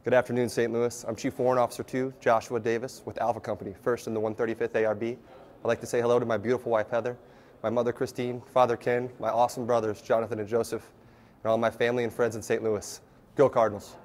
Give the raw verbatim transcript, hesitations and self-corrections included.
Good afternoon, Saint Louis. I'm Chief Warrant Officer two, Joshua Davis with Alpha Company, first in the one thirty-fifth A R B. I'd like to say hello to my beautiful wife, Heather, my mother, Christine, father, Ken, my awesome brothers, Jonathan and Joseph, and all my family and friends in Saint Louis. Go Cardinals.